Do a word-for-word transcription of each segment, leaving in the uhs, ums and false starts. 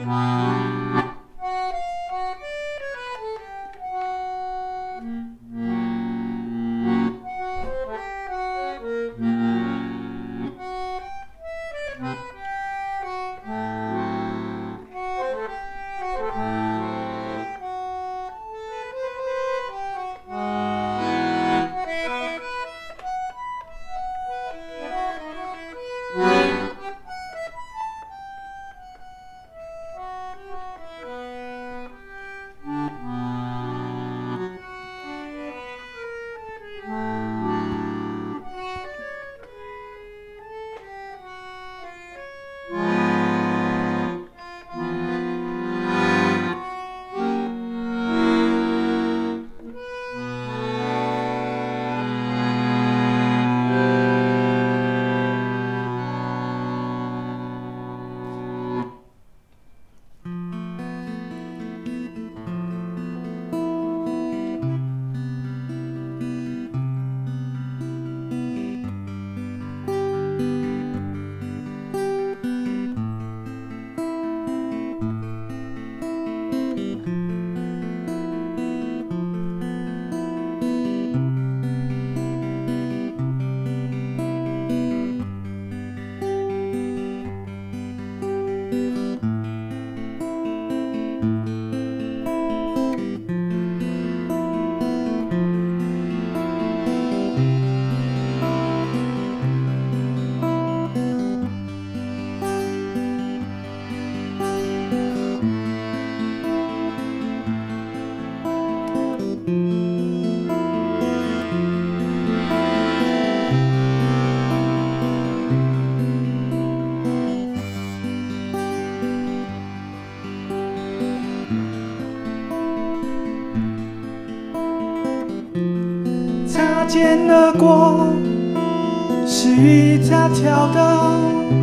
擦肩而过，是与他跳到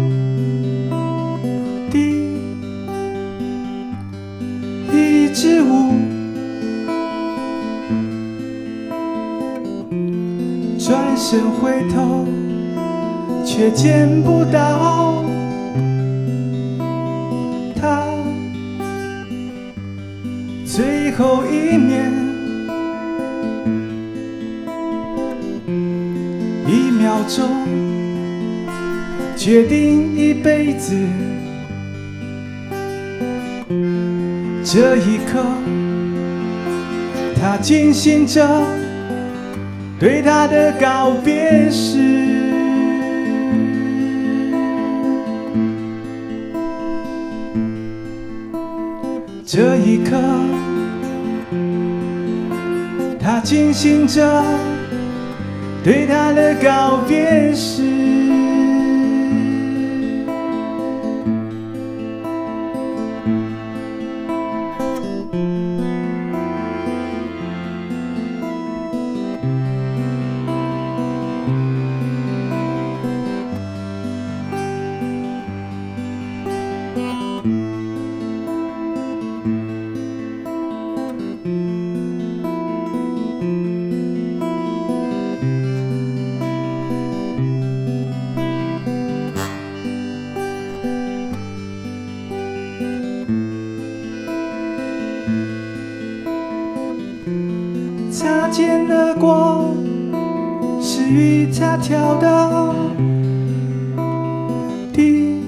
第一支舞，转身回头，却见不到他最后一面。一秒钟决定一辈子，这一刻他进行着对他的告别式。这一刻他进行着对他的告别式。擦肩而过，是与他跳到第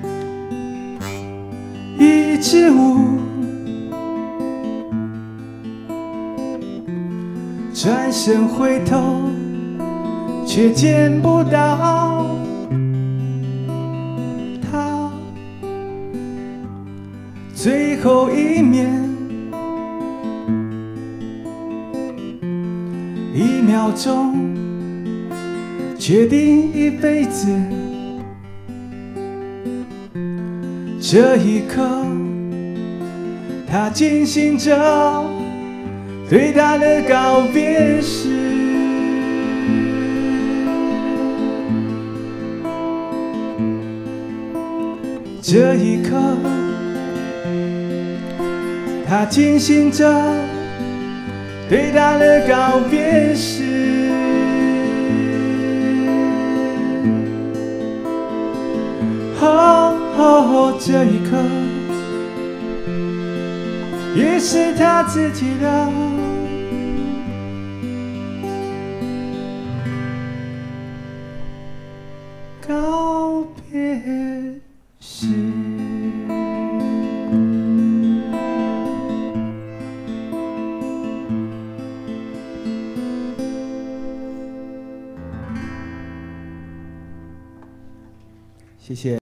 一支舞，转身回头，却见不到他最后一面。一秒钟决定一辈子，这一刻他进行着对他的告别式。这一刻他进行着对他的告别式。哦哦，这一刻也是他自己的告别式。谢谢。